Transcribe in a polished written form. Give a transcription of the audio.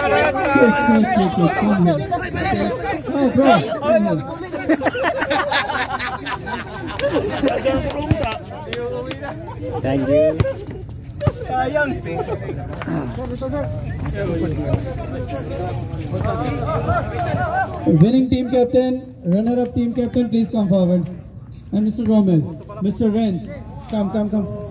Oh, bro. Thank you. Winning team captain, runner-up team captain, please come forward. And Mr. Romel, Mr. Renz, come.